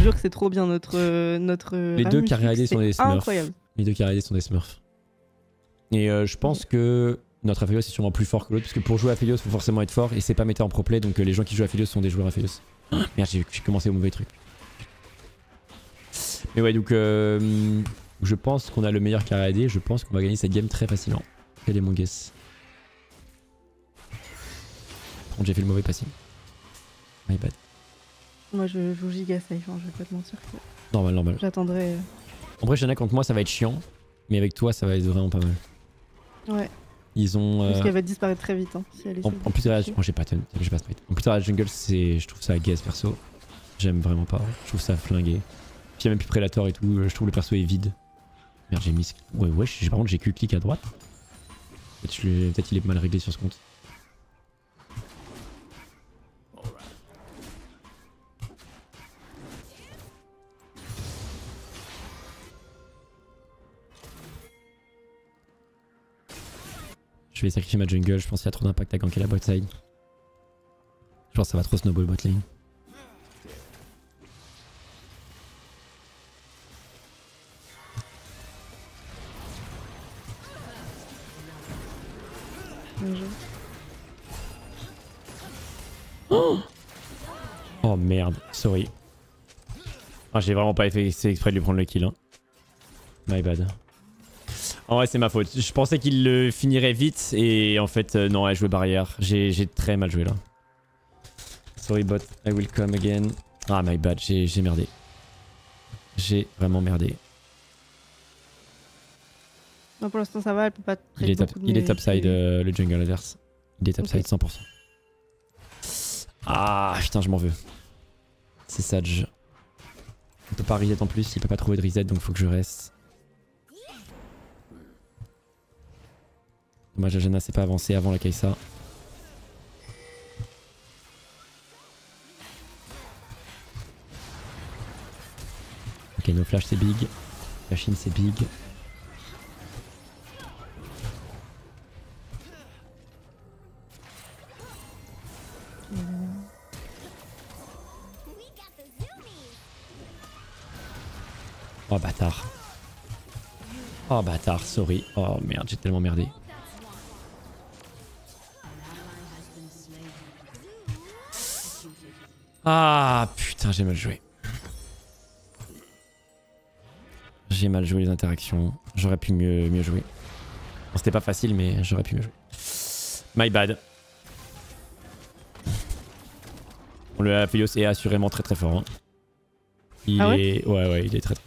jure que c'est trop bien notre Les deux carré AD sont des smurfs. Incroyable. Les deux carré AD sont des smurfs. Et je pense que notre Aphelios est sûrement plus fort que l'autre, parce que pour jouer Aphelios, il faut forcément être fort, et c'est pas méta en pro play, donc les gens qui jouent Aphelios sont des joueurs Aphelios. Merde, j'ai commencé au mauvais truc. Mais ouais, donc je pense qu'on a le meilleur carré AD, je pense qu'on va gagner cette game très facilement. Quel est mon guess? Par contre, j'ai fait le mauvais passing. My bad. Moi je joue giga safe, hein, je vais pas te mentir. Normal, normal. J'attendrai. En vrai, Shanna contre moi, ça va être chiant, mais avec toi, ça va être vraiment pas mal. Ouais. Ils ont. Parce qu'elle va disparaître très vite. Hein, si elle en plus, j'ai pas sprite. En plus, la jungle, je trouve ça gaze perso. J'aime vraiment pas. Je trouve ça flingué. Puis il y a même plus Predator et tout. Je trouve le perso est vide. Merde, j'ai mis. Ouais, par contre, j'ai clic à droite. Peut-être il est mal réglé sur ce compte. Je vais sacrifier ma jungle, je pense qu'il y a trop d'impact à ganker la bot side. Je pense que ça va trop snowball bot lane. Oh merde, sorry. Ah, j'ai vraiment pas fait exprès de lui prendre le kill. Hein. My bad. En vrai, c'est ma faute. Je pensais qu'il le finirait vite et en fait, non, elle jouait barrière. J'ai très mal joué là. Sorry bot, I will come again. Ah, my bad, j'ai merdé. J'ai vraiment merdé. Non, pour l'instant ça va, elle peut pas. Il est topside le jungle adverse. Il est topside 100%. Ah putain, je m'en veux. C'est Sage. On peut pas reset en plus, il peut pas trouver de reset donc faut que je reste. Dommage, Ajana s'est pas avancé avant la Kai'Sa. Ok, no flash c'est big. Flashin c'est big. Oh bâtard. Oh bâtard, sorry. Oh merde, j'ai tellement merdé. Ah putain, j'ai mal joué. J'ai mal joué les interactions. J'aurais pu mieux jouer. Bon, c'était pas facile, mais j'aurais pu mieux jouer. My bad. Bon, le Aphelios est assurément très très fort. Hein. Il est... Ouais, il est très très fort.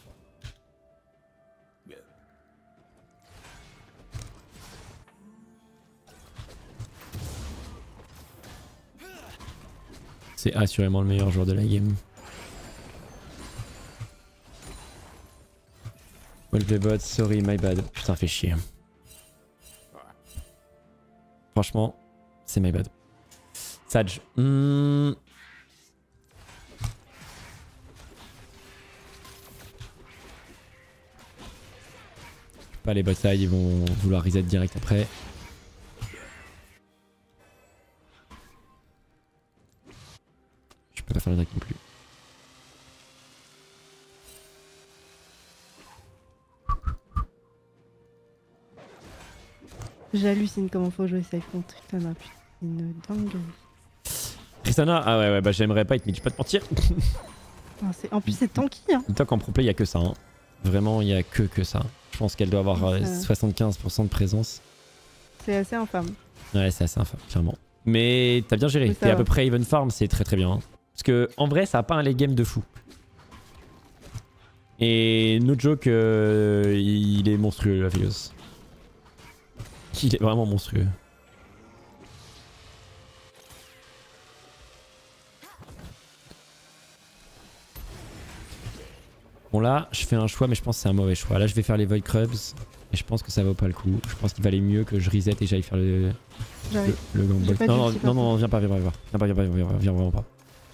C'est assurément le meilleur joueur de la game. Wolfebot, sorry, my bad. Putain, fait chier. Franchement, c'est my bad. Sage. Pas les bot side, ils vont vouloir reset direct après. Je peux pas faire le drag non plus. J'hallucine comment faut jouer safe contre Tristana, putain, une dinguerie. Tristana, ah ouais, bah j'aimerais pas être, mais je vais pas te mentir. Ah, en plus c'est tanky hein. Tant qu'en pro play, il y a que ça. Hein. Vraiment, il y a que ça. Je pense qu'elle doit avoir 75% de présence. C'est assez infâme. Ouais, c'est assez infâme, clairement. Mais t'as bien géré. Oui, t'es à peu près even farm, c'est très très bien. Hein. Parce que en vrai, ça a pas un late game de fou. Et no joke, il est monstrueux, la Aphelios. Il est vraiment monstrueux. Bon là, je fais un choix, mais je pense que c'est un mauvais choix. Là, je vais faire les Void Crubs. Et je pense que ça vaut pas le coup. Je pense qu'il valait mieux que je reset et j'aille faire le gangball. Non, viens pas, viens vraiment pas.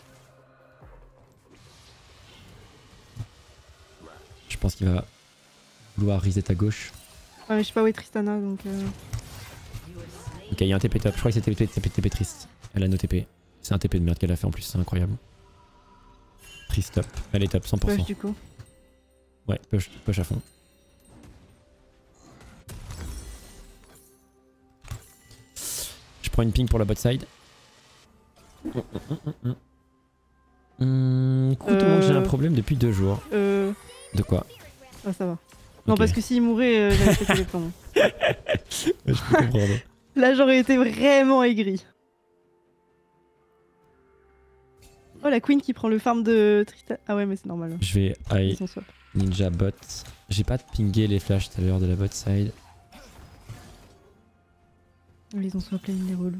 Je pense qu'il va vouloir reset à gauche. Ouais, mais je sais pas où est Tristana donc. Ok, il y a un TP top. Je crois que c'était TP triste. Elle a no TP. C'est un TP de merde qu'elle a fait en plus, c'est incroyable. Triste top. Elle est top, 100%. Push du coup. Ouais, push à fond. Je prends une ping pour la bot side. Écoute, tout le monde, j'ai un problème depuis 2 jours. De quoi? Ah, ça va. Non, Ok. parce que s'il mourait, j'allais péter les plombs. Ouais, je peux comprendre. Là, j'aurais été vraiment aigri. Oh, la queen qui prend le farm de Tristan. Ah ouais, mais c'est normal. Je vais Ils high sont swap. ninja bot. J'ai pas pingé les flashs tout à l'heure de la bot side. Ils ont swap les relous.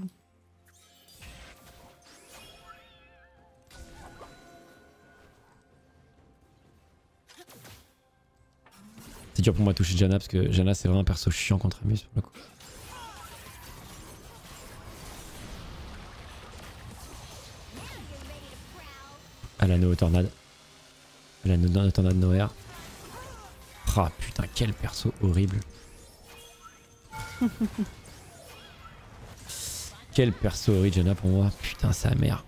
C'est dur pour moi de toucher Janna parce que Janna c'est vraiment un perso chiant contre Amus pour le coup. Elle a no tornade. Elle a no tornade nowhere. Ah putain, quel perso horrible. Quel perso horrible Janna pour moi. Putain, sa mère.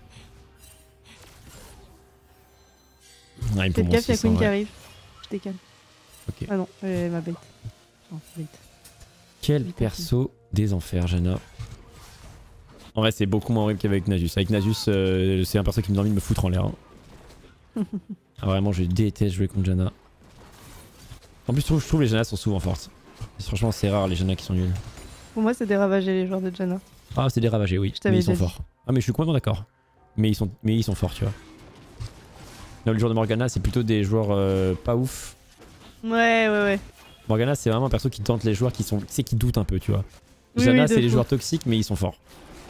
Ouais, il me faut Faites mon gaffe, y'a 600, queen qui ouais. arrive. Je décale. Ok. Ah non, ma bête. Non, bête. Quel perso des enfers, Janna. En vrai, c'est beaucoup moins horrible qu'avec Nasus. Avec Nasus, c'est un perso qui me donne envie de me foutre en l'air. Hein. Ah, vraiment, je déteste jouer contre Janna. En plus, je trouve les Janna sont souvent fortes. Et franchement, c'est rare les Janna qui sont nuls. Pour moi, c'est des ravagés les joueurs de Janna. Ah, c'est des ravagés, oui. t'avais Mais ils sont déjà dit. forts. Ah, mais je suis complètement d'accord. Mais ils sont forts, tu vois. Là, le joueur de Morgana, c'est plutôt des joueurs pas ouf. Ouais. Morgana, c'est vraiment un perso qui tente les joueurs qui sont, tu sais, qui doutent un peu, tu vois. Oui, Janna, oui, de c'est les fou. joueurs toxiques, mais ils sont forts.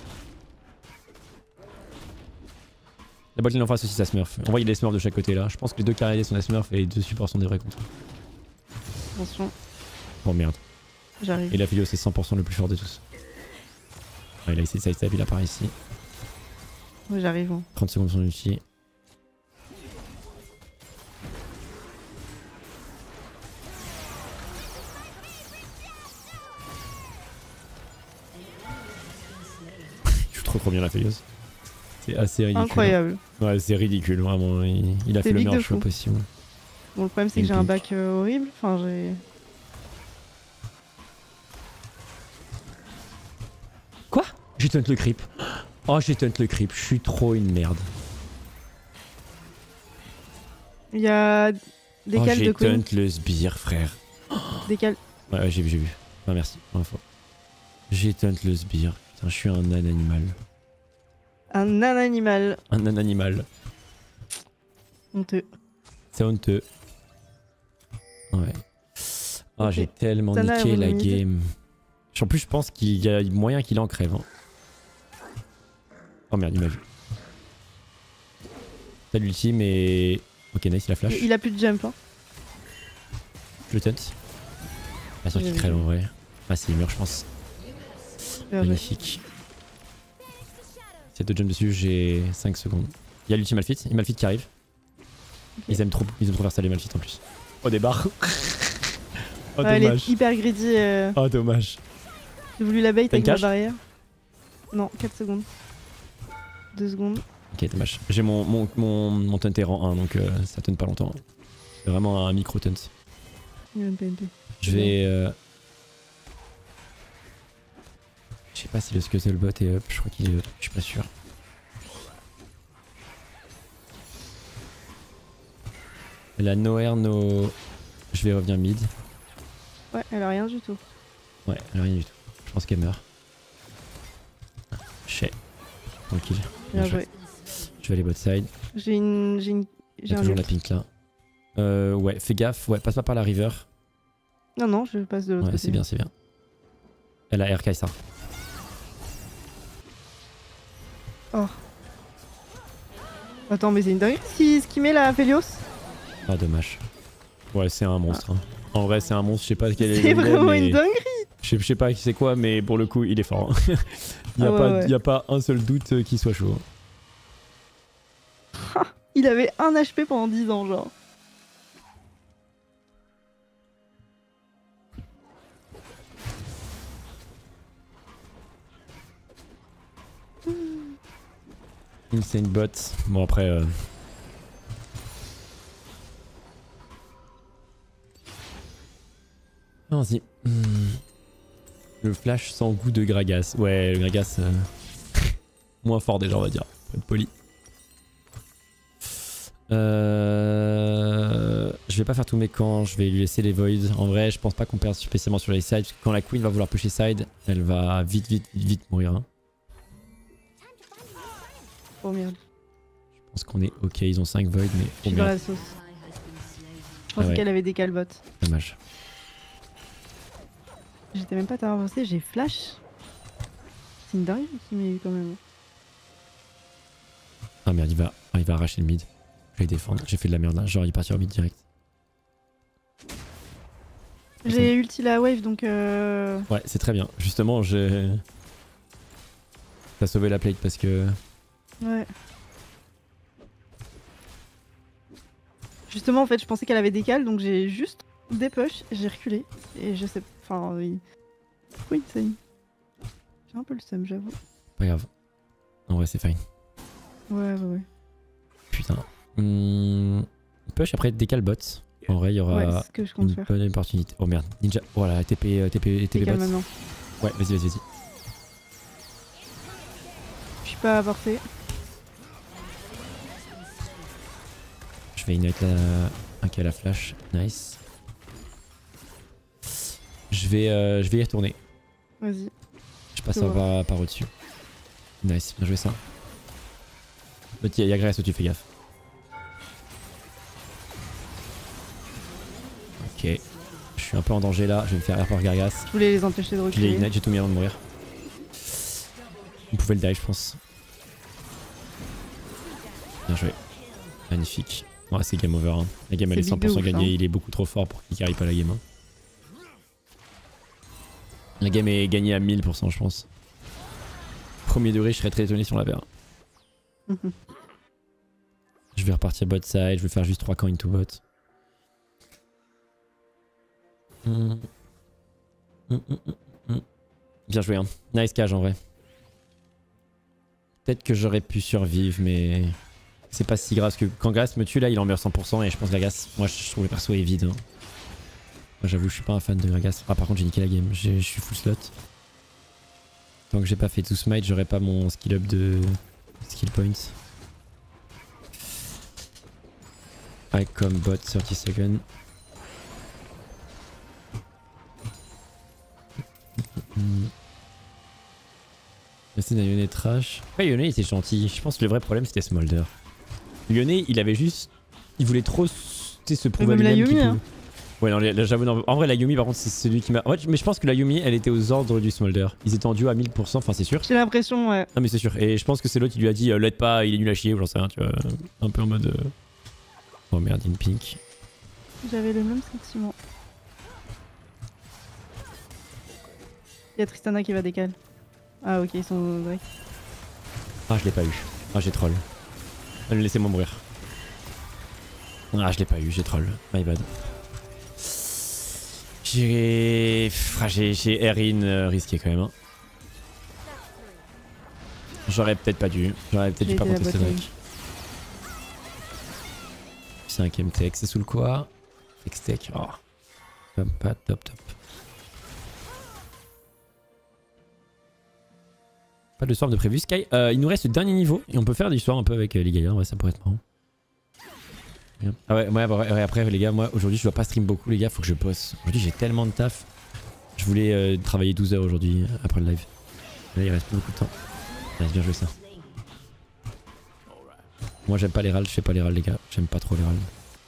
La botlane en face aussi, ça smurf. En vrai, il y a des smurfs de chaque côté là. Je pense que les 2 carrés sont des smurfs et les 2 supports sont des vrais contre. Attention, Oh merde. j'arrive. Et la Filio, c'est 100% le plus fort de tous. Ouais, il a essayé de sidestep, il apparaît ici. Ouais, j'arrive. Hein. 30 secondes son ulti. Je suis trop bien la Felios. C'est assez ridicule. Incroyable. Ouais, c'est ridicule, vraiment. Il a C'est fait le big meilleur de choix fou. possible. Bon, le problème, c'est que j'ai un bac horrible. Enfin, j'ai. Quoi? J'ai taunt le creep. Oh, j'ai taunt le creep. Je suis trop une merde. Il y a Oh, décale de j'ai queen. taunt le sbire, frère. Décale. Ouais, j'ai vu. Ah, merci. Première fois. J'ai taunt le sbire. Putain, je suis un âne animal. Un nan animal. Un âne animal. Honteux. C'est honteux. Ouais. Ah, Ok. j'ai tellement Tana niqué est la remise. game. En plus, je pense qu'il y a moyen qu'il en crève. Hein. Oh merde, il m'a vu. T'as l'ultime et... Ok, nice, il a flash. Il a plus de jump. Hein. Je le taunt. Pas sûr J'ai qu'il vu. crève en vrai. Ah, c'est mûr, je pense. Bien joué. Magnifique. Si y a 2 jumps dessus, j'ai 5 secondes. Il y a l'ultime Malphite. Il Malphite qui arrive. Ok. Ils aiment trop faire ça les Malphite en plus. Oh, des barres. Oh, Ouais, elle dommage. est hyper greedy. Oh, dommage. J'ai voulu la bait T'as une avec ma cache barrière. Non, 4 secondes. 2 secondes. Ok, dommage. J'ai mon taunt est rang 1, donc ça taunt pas longtemps. C'est vraiment un micro taunt. Il y a une PNP. Je vais... Je sais pas si le Scuttlebot est up, je crois qu'il est up, je suis pas sûr. La Nowhere, no... Je vais revenir mid. Ouais, elle a rien du tout. Ouais, elle a rien du tout. Je pense qu'elle meurt. Chez. Tranquille. Bien Bien joué. joué. Je vais aller bot side. J'ai une. J'ai une. Il y J'ai a un toujours la ult. pink là. Ouais, fais gaffe. Ouais, passe pas par la river. Non, non, je passe de l'autre Ouais, côté. c'est bien, c'est bien. Elle a RK ça. Oh. Attends, mais c'est une dinguerie ce qu'il met là, Felios. Ah, dommage. Ouais, c'est un monstre. Hein. En vrai, c'est un monstre. Je sais pas quel est le C'est level, vraiment mais... une dinguerie. Je sais pas c'est quoi, mais pour le coup, il est fort. Hein. Il y a, Ah ouais, pas, ouais. y a pas un seul doute qu'il soit chaud. Il avait 1 HP pendant 10 ans, genre. Insane bot. Bon, après, Vas-y. Le flash sans goût de Gragas. Ouais, le Gragas... moins fort déjà, on va dire. Pour être poli. Je vais pas faire tous mes camps, je vais lui laisser les voids. En vrai, je pense pas qu'on perde spécialement sur les sides. Parce que quand la queen va vouloir pusher side, elle va vite mourir. Hein. Oh merde. Je pense qu'on est ok, ils ont 5 voids, mais Je suis dans la sauce. Je pensais qu'elle avait des calbottes. Dommage. J'étais même pas t'avoir avancé, j'ai flash. C'est une dingue qui m'a eu quand même. Ah merde, il va arracher le mid. Je vais défendre, j'ai fait de la merde là, genre il part sur mid direct. J'ai ulti la wave donc Ouais, c'est très bien. Justement, j'ai... T'as sauvé la plate parce que... Ouais. Justement en fait je pensais qu'elle avait des cales donc j'ai juste dépush, j'ai reculé. Et je sais... Enfin... Oui, c'est... J'ai un peu le seum j'avoue. Pas grave. En vrai c'est fine. Ouais. Putain. Push après décale bot. En vrai il y aura ce que je compte une faire. bonne opportunité. Oh merde, ninja. Voilà, TP bot. Maintenant. Ouais, vas-y. Je suis pas à portée. Je vais ignite un qui a la flash. Nice. Je vais y retourner. Vas-y. Je passe par au-dessus. Nice, bien joué ça. Il y a Gragas au-dessus, fais gaffe. Ok. Je suis un peu en danger là, je vais me faire air par Gragas. Je voulais les empêcher de reculer. J'ai ignite, j'ai tout mis avant de mourir. Vous pouvez le die je pense. Bien joué. Magnifique. Ouais, c'est game over. Hein. La game elle est 100% gagnée, il est beaucoup trop fort pour qu'il carry pas la game. Hein. La game est gagnée à 1000% je pense. Premier degré, je serais très étonné si on la perd. Je vais repartir bot side, je vais faire juste 3 camps into bot. Bien joué hein. Nice cage en vrai. Peut-être que j'aurais pu survivre mais c'est pas si grave parce que quand Gragas me tue là il en meurt 100% et je pense que Gragas, moi je trouve le perso est vide. Hein. Moi j'avoue je suis pas un fan de Gragas. Ah par contre j'ai niqué la game, je suis full slot. Tant que j'ai pas fait tout smite j'aurais pas mon skill up de skill points. I come bot 30 seconds. Merci d'un Yone trash. Après Yone il était gentil, je pense que le vrai problème c'était Smolder. Yone il avait juste... Il voulait trop se prouver à lui-même qu'il pouvait... Ouais non là j'avoue, en vrai la Yumi par contre c'est celui qui m'a... Ouais mais je pense que la Yumi elle était aux ordres du Smolder. Ils étaient en duo à 1000%, enfin c'est sûr. J'ai l'impression ouais. Non mais c'est sûr, et je pense que c'est l'autre qui lui a dit l'aide pas, il est nul à chier ou j'en sais rien tu vois. Un peu en mode... Oh merde, in pink. J'avais le même sentiment. Il y a Tristana qui va décaler. Ah ok ils sont Drake. Ah je l'ai pas eu. Ah j'ai troll. Laissez-moi mourir. Ah je l'ai pas eu, j'ai troll. My bad. J'ai Erin risqué quand même. Hein. J'aurais peut-être pas dû. J'aurais peut-être dû pas monter ce Drake. 5ème tech, c'est sous le quoi? Tech. Oh. Pas top. Pas de swarm de prévu. Sky, il nous reste le dernier niveau et on peut faire du swarm un peu avec les gars. Ouais, ça pourrait être marrant. Ah ouais, après les gars, moi aujourd'hui je dois pas stream beaucoup les gars, faut que je bosse. Aujourd'hui j'ai tellement de taf. Je voulais travailler 12 heures aujourd'hui après le live. Là il reste plus beaucoup de temps. Ouais, bien joué ça. Moi j'aime pas les râles, je fais pas les râles les gars. J'aime pas trop les râles.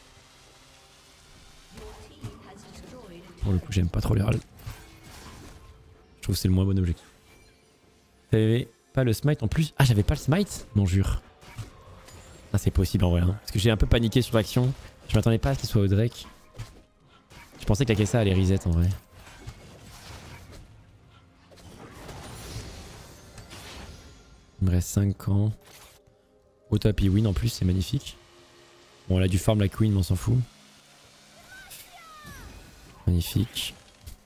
Pour le coup j'aime pas trop les râles. Je trouve que c'est le moins bon objectif. T'avais pas le smite en plus? Ah j'avais pas le smite? Non jure. Ah c'est possible en vrai hein. Parce que j'ai un peu paniqué sur l'action. Je m'attendais pas à ce qu'il soit au Drake. Je pensais que la Kessa allait reset en vrai. Il me reste 5 ans. Au top il win en plus, c'est magnifique. Bon, elle a du farm la queen, mais on s'en fout. Magnifique.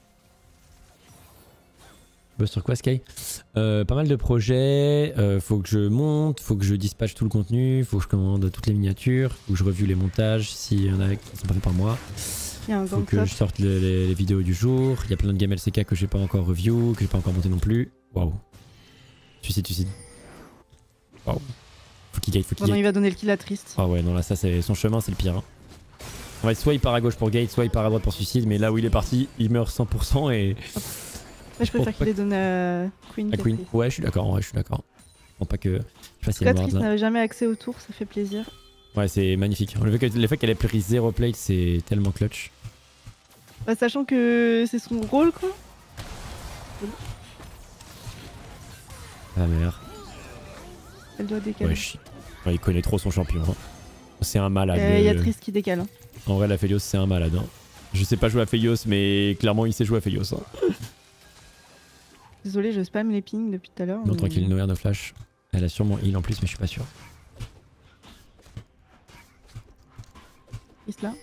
Boss sur quoi Sky? Pas mal de projets, faut que je monte, faut que je dispatche tout le contenu, faut que je commande toutes les miniatures, faut que je revue les montages s'il y en a qui sont pas faits par moi. Il y a un Faut gang que top. je sorte les vidéos du jour. Il y a plein de game LCK que j'ai pas encore review, que j'ai pas encore monté non plus. Waouh. Suicide. Waouh. Faut qu'il gate, faut qu'il Bon, non, gate. il va donner le kill à Triste. Ah ouais, non, là, ça, c'est son chemin, c'est le pire. Hein. En fait, soit il part à gauche pour gate, soit il part à droite pour suicide, mais là où il est parti, il meurt 100% et. Ouais, je préfère qu'il ait donné à Queen. À qu'à Queen. Triste. Ouais, je suis d'accord, je suis d'accord. Je pense pas que. Je sais pas En si tout elle cas, est Triste là. n'avait jamais accès au tour, ça fait plaisir. Ouais, c'est magnifique. Le fait qu'elle ait pris 0 plate, c'est tellement clutch. Bah, sachant que c'est son rôle, quoi. Ah merde. Elle doit décaler. Ouais, ouais, il connaît trop son champion. Hein. C'est un malade. Il y a Triste qui décale. Hein. En vrai, la Phelios, c'est un malade. Hein. Je sais pas jouer à Phelios, mais clairement, il sait jouer à Phelios. Hein. Désolé, je spam les pings depuis tout à l'heure. Non, mais- tranquille, no air, no flash. Elle a sûrement heal en plus, mais je suis pas sûr. Triste là.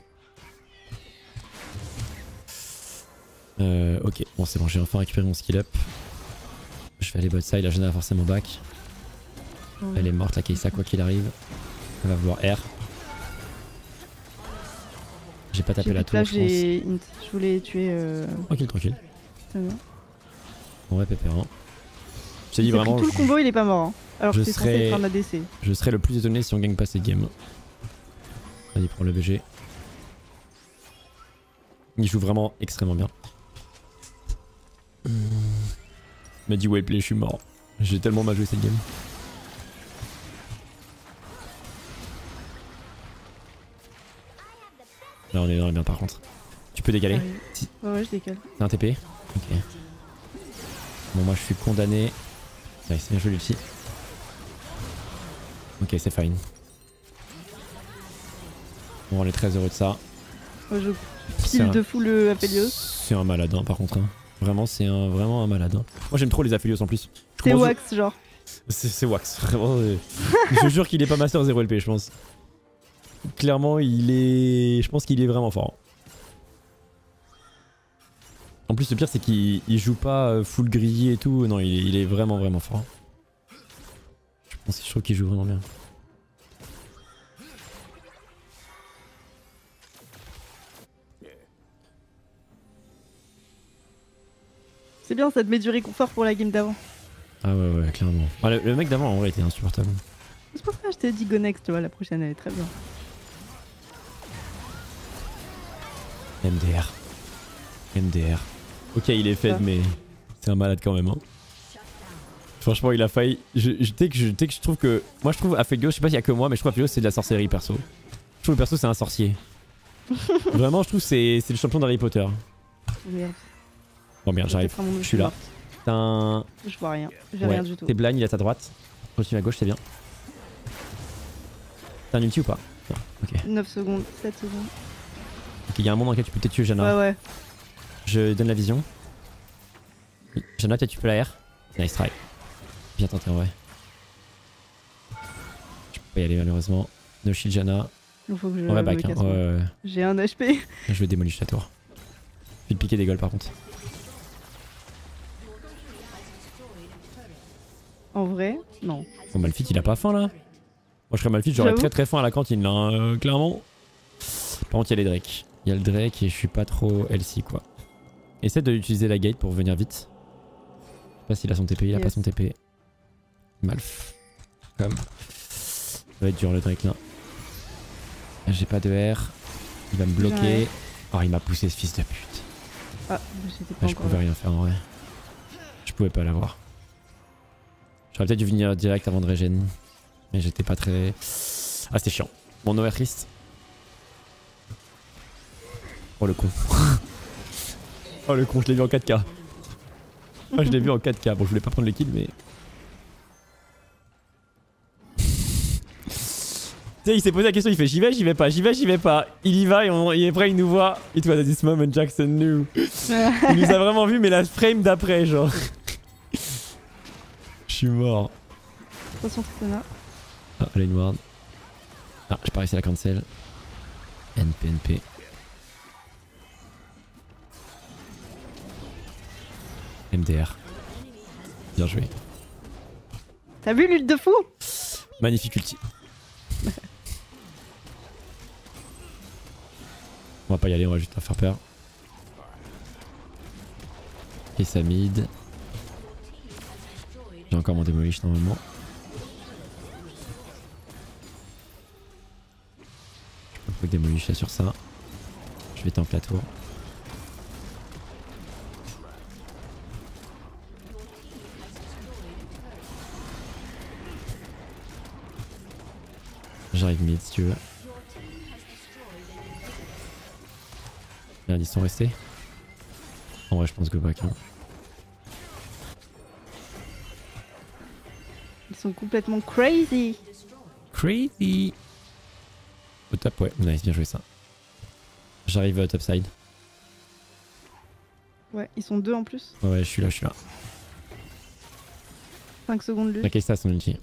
Ok, bon, c'est bon, j'ai enfin récupéré mon skill up. Je vais aller bot side, la Jana a forcément back. Ouais. Elle est morte, la Keisa, quoi qu'il arrive. Elle va vouloir R. J'ai pas tapé J'ai la plus de tour, flash, je pense. j'ai int. Je voulais tuer. Tranquille, tranquille. Tana. Bon, ouais, pépère. Hein. Je t'ai dit Il a pris vraiment. tout le combo, il est pas mort. Hein. Alors je que c'est censé serais- être un ADC. Je serais le plus étonné si on gagne pas cette game. Vas-y, prends le BG. Il joue vraiment extrêmement bien. Il m'a dit well play, je suis mort. J'ai tellement mal joué cette game. Là on est dans la bien par contre. Tu peux décaler? Arrive. Si. Ouais, je décale. C'est un TP? Ok. Bon moi je suis condamné. Ouais, c'est bien joué l'ulti. Ok, c'est fine. Bon, on est très heureux de ça. Ouais, je C'est pile un- de fou le Aphelios. C'est un malade hein, par contre. Hein. Vraiment, c'est vraiment un malade. Hein. Moi j'aime trop les Aphelios en plus. Je C'est commence- wax, genre. C'est wax, vraiment. Je jure qu'il est pas master 0 LP, je pense. Clairement, il est. Je pense qu'il est vraiment fort. En plus, le pire, c'est qu'il joue pas full grillé et tout. Non, il est vraiment, vraiment fort. Je trouve qu'il joue vraiment bien. C'est bien, ça te met du réconfort pour la game d'avant. Ah ouais, ouais, clairement. Ah, le mec d'avant, en vrai, était insupportable. C'est pour ça que je t'ai dit go next, tu vois, la prochaine elle est très bien. MDR. MDR. Ok, il est fed, Ah. mais c'est un malade quand même. Hein. Franchement, il a failli. Dès que je trouve que. Moi, je trouve Aphelios, je sais pas s'il y a que moi, mais je trouve Aphelios c'est de la sorcellerie perso. Je trouve le perso c'est un sorcier. Vraiment, je trouve c'est le champion d'Harry Potter. Merde. Bon, merde, j'arrive. Je suis là. T'as un. Je vois rien. J'ai Ouais, rien du tout. t'es blind, il est à ta droite. Continue à gauche, c'est bien. T'as un ulti ou pas? Non, ok. 9 secondes, 7 secondes. Ok, il y a un monde dans lequel tu peux peut-être tuer Jana. Ouais, ouais. Je donne la vision. Jana, peut-être tu peux la R. Nice try. Bien tenté en vrai. Je peux pas y aller malheureusement. No shield Jana. Il faut que je On va me back. Hein. casse. Ouais. J'ai un HP. Je vais démolir ta tour. Puis de piquer des goals par contre. En vrai, non. Bon, Malphite il a pas faim là. Moi je serais Malphite, j'aurais J'avoue. très très faim à la cantine là, hein, clairement. Par contre il y a les Drake. Il y a le Drake et je suis pas trop LC quoi. Essaie d'utiliser la gate pour venir vite. Je sais pas s'il a son TP, il a pas Yes. son TP. Malf. Comme. Ça va être dur le Drake là. J'ai pas de R. Il va me bloquer. Oh il m'a poussé ce fils de pute. Ah, j'étais pas Ah, je encore pouvais là. rien faire en vrai. Je pouvais pas l'avoir. J'aurais peut-être dû venir direct avant de régène. Mais j'étais pas très... Ah c'était chiant. Mon OR triste. Oh le con. Oh le con, je l'ai vu en 4K. Ah je l'ai vu en 4K. Bon je voulais pas prendre les kills mais... Tu sais, il s'est posé la question, il fait j'y vais, j'y vais pas, j'y vais, j'y vais pas. Il y va et il est prêt, il nous voit. It was at this moment Jackson knew. Il nous a vraiment vu mais la frame d'après genre. Je suis mort. Attention, Tristana. Ah, lane ward. Ah, j'ai pas réussi à la cancel. NP. MDR. Bien joué. T'as vu l'huile de fou? Magnifique ulti. On va pas y aller, on va juste leur faire peur. Et ça mid. J'ai encore mon démolish normalement. Je peux démolish sur ça. Je vais tank la tour. J'arrive mid si tu veux. Merde, ils sont restés. En vrai, je pense go back. Hein. Ils sont complètement crazy. Crazy. Au top, ouais. Nice, bien joué ça. J'arrive top side. Ouais, ils sont 2 en plus. Ouais, je suis là, je suis là. 5 secondes lui. La Kesta son ulti.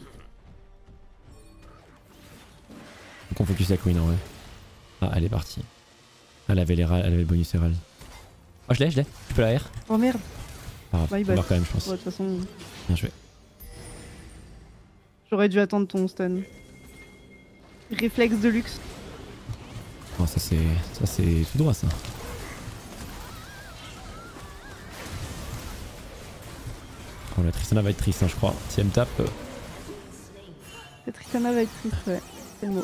Donc on focus la queen en vrai. Ah, elle est partie. Elle avait les elle avait le bonus Herald. Oh, je l'ai. Tu peux la R. Oh merde. Pas grave, Ouais, on meurt quand même, je pense. Ouais, de toute façon, Bien joué. j'aurais dû attendre ton stun. Réflexe de luxe. Oh, ça c'est tout droit ça. Oh, la Tristana va être triste, hein, je crois. Si elle me tape. Cette Tristana va être triste, ouais. C'est le mot.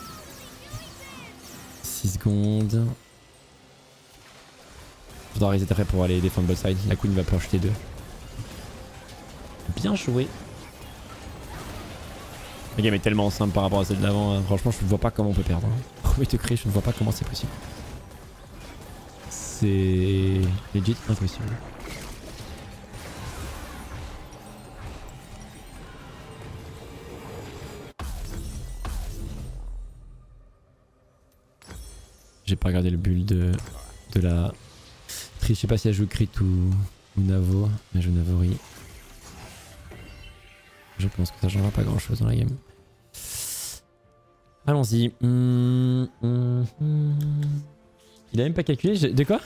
6 secondes. Je dois reset après pour aller défendre bot side. La queen va plancher les deux. Bien joué. La game est tellement simple par rapport à celle d'avant. Hein. Franchement, je ne vois pas comment on peut perdre. Hein. Premier degré, je ne vois pas comment c'est possible. C'est legit impossible. J'ai pas regardé le build de la... Je sais pas si elle joue Crit ou Navo. Elle joue Navori. Je pense que ça changera pas grand chose dans la game. Allons-y. Il a même pas calculé. De quoi?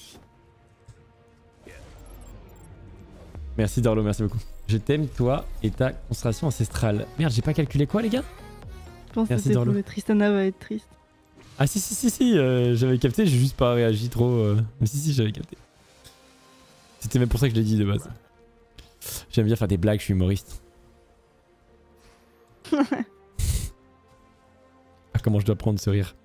Merci Dorlo, merci beaucoup. Je t'aime toi et ta constellation ancestrale. Merde, j'ai pas calculé quoi les gars? Je pense merci que c'est Dorlo. pour le Tristana va être triste. Ah si, j'avais capté, j'ai juste pas réagi trop. Mais si, j'avais capté. C'était même pour ça que je l'ai dit de base. J'aime bien faire des blagues, je suis humoriste. Ah, comment je dois prendre ce rire?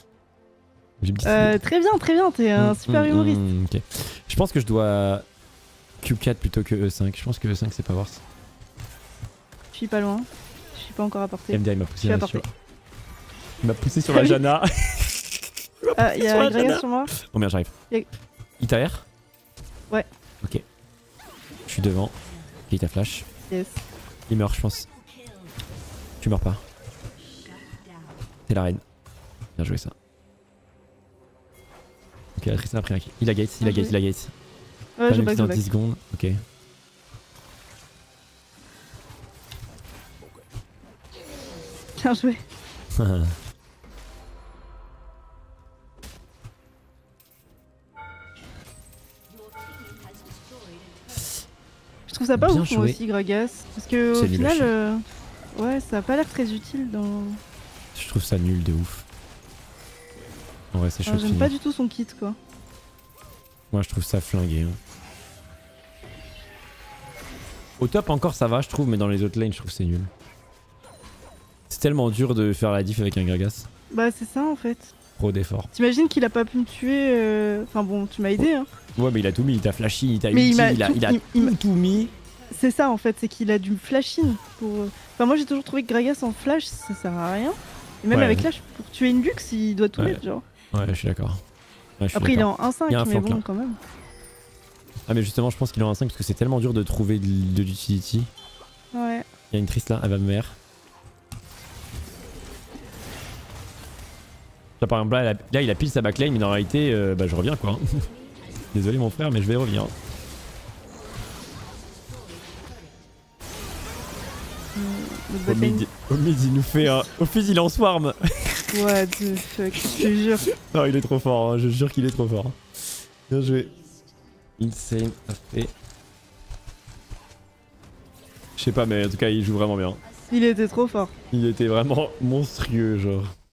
Très bien, t'es un super humoriste. Ok. Je pense que je dois Q4 plutôt que E5. Je pense que E5 c'est pas worse. Je suis pas loin. Je suis pas encore à portée. MDR il m'a poussé Je suis à là-dessus. portée. Il m'a poussé sur la Jana. Ah, il y a Gragas sur moi. Oh merde, j'arrive. Il t'a R? Ouais. Ok. Je suis devant. Ok, il t'a flash. Yes. Il meurt, je pense. Tu meurs pas. T'es la reine. Bien joué ça. Ok, la Tristana a pris un kill. Il a gate. Ouais, je back back, dans 10 secondes. Ok. Bien joué. Je trouve ça pas Bien ouf moi joué. aussi Gragas. Parce que au C'est nul à final, ouais, ça a pas l'air très utile dans... Je trouve ça nul de ouf. En vrai, c'est chaud de J'aime finir. pas du tout son kit quoi. Moi, je trouve ça flingué. Hein. Au top encore ça va, je trouve, mais dans les autres lanes, je trouve que c'est nul. C'est tellement dur de faire la diff avec un Gragas. Bah c'est ça en fait. Trop d'efforts. T'imagines qu'il a pas pu me tuer Enfin bon, tu m'as aidé hein. Ouais, mais il a tout mis, il t'a flashy, il t'a Mais ulti, il m'a tout mis. C'est ça en fait, c'est qu'il a dû flash in pour... Enfin moi j'ai toujours trouvé que Gragas en flash ça sert à rien. Et même Ouais. avec Flash, pour tuer une Lux, il doit tout Ouais. mettre genre. Ouais, je suis d'accord. Ouais, je suis Après il est d'accord. en 1-5 Il y a un mais flank, bon là. quand même. Ah, mais justement, je pense qu'il est en 5 parce que c'est tellement dur de trouver de l'utility. Ouais. Il y a une Triss là, elle va me mère. Là, par exemple, là, il a pile sa backline, mais dans la réalité, bah, je reviens quoi. Désolé mon frère, mais je vais revenir. Le Au mid, il nous fait un... Au fils, il est en swarm. What the fuck, je te jure. Non, il est trop fort, hein. Je jure qu'il est trop fort. Bien joué. Insane, ça fait... Je sais pas, mais en tout cas, il joue vraiment bien. Il était trop fort. Il était vraiment monstrueux, genre.